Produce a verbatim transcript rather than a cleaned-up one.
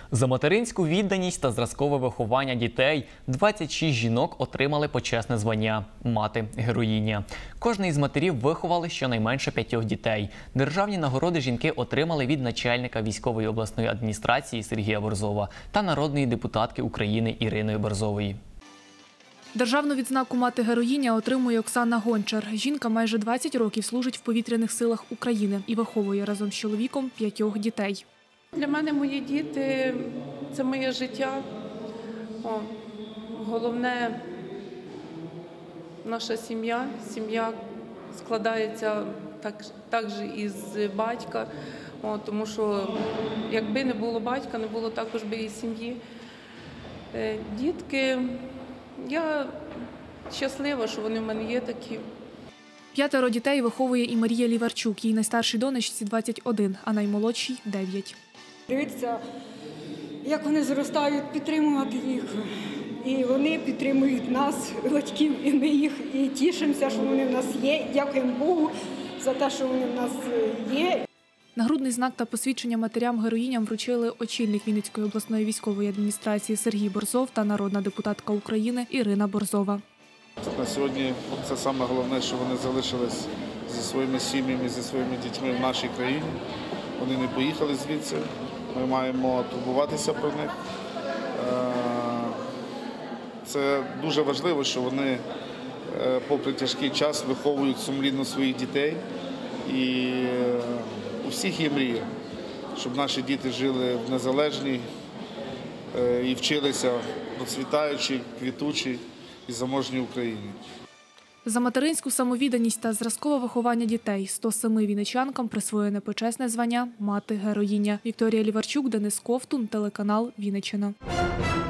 За материнську відданість та зразкове виховання дітей двадцять шість жінок отримали почесне звання «Мати-героїня». Кожна із матерів виховали щонайменше п'ятьох дітей. Державні нагороди жінки отримали від начальника військової обласної адміністрації Сергія Борзова та народної депутатки України Ірини Борзової. Державну відзнаку «Мати-героїня» отримує Оксана Гончар. Жінка майже двадцять років служить в повітряних силах України і виховує разом з чоловіком п'ятьох дітей. Для мене мої діти – це моє життя. О, головне – наша сім'я. Сім'я складається так, так же із батька, О, тому що якби не було батька, не було також би і сім'ї. Дітки, я щаслива, що вони в мене є такі. П'ятеро дітей виховує і Марія Ліварчук. Їй найстаршій донечці двадцять один, а наймолодшій – дев'ять. Дивитися, як вони зростають, підтримувати їх. І вони підтримують нас, батьків, і ми їх і тішимося, що вони в нас є. Дякуємо Богу за те, що вони в нас є. Нагрудний знак та посвідчення матерям-героїням вручили очільник Вінницької обласної військової адміністрації Сергій Борзов та народна депутатка України Ірина Борзова. На сьогодні це саме головне, що вони залишились зі своїми сім'ями, зі своїми дітьми в нашій країні. Вони не поїхали звідси. Ми маємо турбуватися про них. Це дуже важливо, що вони, попри тяжкий час, виховують сумлінно своїх дітей. І у всіх є мрія, щоб наші діти жили в незалежній і вчилися в процвітаючій, квітучій і заможній Україні. За материнську самовідданість та зразкове виховання дітей сто семи вінничанкам присвоєне почесне звання «Мати-героїня». Вікторія Ліварчук, Денис Ковтун, телеканал «Вінниччина».